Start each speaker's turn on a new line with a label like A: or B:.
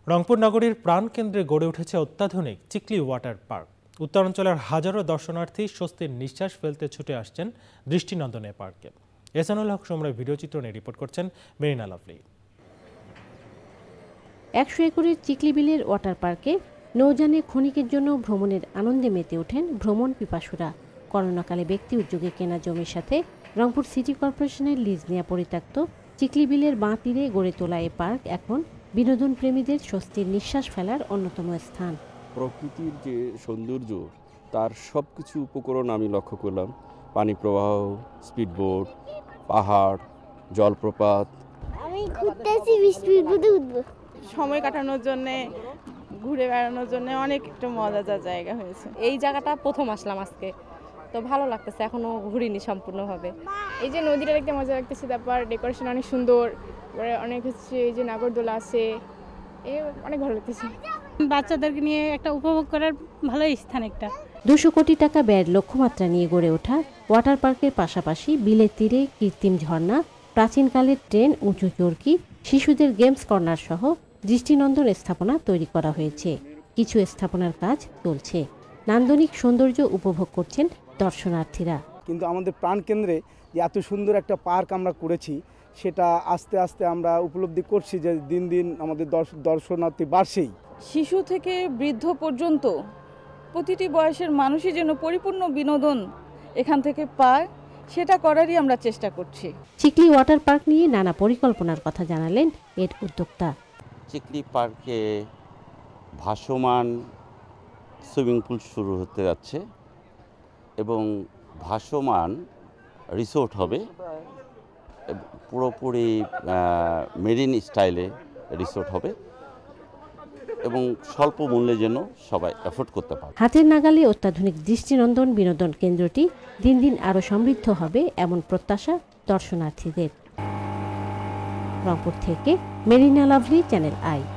A: রংপুর নগরীর প্রাণকেন্দ্রে গড়ে উঠেছে অত্যাধুনিক চিকলি ওয়াটার পার্ক। উত্তরাঞ্চলের হাজারো দর্শনার্থী স্বস্তির নিঃশ্বাস ফেলতে ছুটে আসছেন দৃষ্টিনন্দন এই পার্কে। এহসানুল হক সমরের ভিডিও চিত্র নিয়ে রিপোর্ট করছেন মেরিনা লাভলি।
B: ১০০ একরের চিকলি বিলের ওয়াটার পার্কে নৌযানে ক্ষণিকের জন্য ভ্রমণের আনন্দে মেতে ওঠেন ভ্রমণ পিপাসুরা। করোনাকালে ব্যক্তি উদ্যোগে কেনা জমির সাথে রংপুর সিটি কর্পোরেশনের লিজ নেওয়া পরিত্যক্ত চিকলি বিলের বাঁ তীরে গড়ে তোলা এ পার্ক এখন বিনোদন প্রেমীদের স্বস্তির নিঃশ্বাস ফেলার অন্যতম স্থান।
C: প্রকৃতির যে সৌন্দর্য তার সবকিছু উপকরণ আমি লক্ষ্য করলাম। পানি প্রবাহ, স্পিডবোট, পাহাড়, জলপ্রপাত।
D: আমি ঘুরতেছি, স্পিডবোটে উঠবো।
E: সময় কাটানোর জন্য, ঘুরে বেড়ানোর জন্য অনেক একটা মজাদার জায়গা হয়েছে।
F: এই জায়গাটা প্রথম আসলাম আজকে, তো ভালো লাগতেছে, এখনো ঘুরিনি সম্পূর্ণভাবে।
G: এই যে নদীটা দেখতে মজা লাগতেছে, তারপর ডেকোরেশন অনেক সুন্দর, অনেক হচ্ছে এই যে নাগরদোলা আছে, অনেক ভালো লাগতেছে।
H: বাচ্চাদেরকে নিয়ে একটা উপভোগ করার ভালো স্থান একটা।
B: ২০০ কোটি টাকা ব্যয়ের লক্ষ্যমাত্রা নিয়ে গড়ে ওঠা ওয়াটার পার্কের পাশাপাশি বিলের তীরে কৃত্রিম ঝর্ণা, প্রাচীনকালের ট্রেন, উঁচু চরকি, শিশুদের গেমস কর্নার সহ দৃষ্টিনন্দন স্থাপনা তৈরি করা হয়েছে। কিছু স্থাপনার কাজ চলছে। নান্দনিক সৌন্দর্য উপভোগ করছেন দর্শনার্থীরা।
I: কিন্তু আমাদের প্রাণকেন্দ্রে যে এত সুন্দর একটা পার্ক আমরা করেছি, সেটা আস্তে আস্তে আমরা উপলব্ধি করছি যে দিন দিন আমাদের দর্শনার্থী বাড়ছেই।
E: শিশু থেকে বৃদ্ধ পর্যন্ত প্রতিটি বয়সের মানুষই যেন পরিপূর্ণ বিনোদন এখান থেকে পায়, সেটা করারই আমরা চেষ্টা করছি।
B: চিকলি ওয়াটার পার্ক নিয়ে নানা পরিকল্পনার কথা জানালেন এর উদ্যোক্তা।
J: চিকলি পার্কে ভাসমান সুইমিং পুল শুরু হতে যাচ্ছে এবং ভাসমান রিসোর্ট হবে, পুরোপুরি মেরিন স্টাইলে রিসোর্ট হবে এবং স্বল্প মূল্যে যেন সবাই অ্যাফোর্ড করতে পারে।
B: হাতের নাগালে অত্যাধুনিক দৃষ্টিনন্দন বিনোদন কেন্দ্রটি দিন দিন আরও সমৃদ্ধ হবে এমন প্রত্যাশা দর্শনার্থীদের। রংপুর থেকে মেরিনা লাভলি, চ্যানেল আই।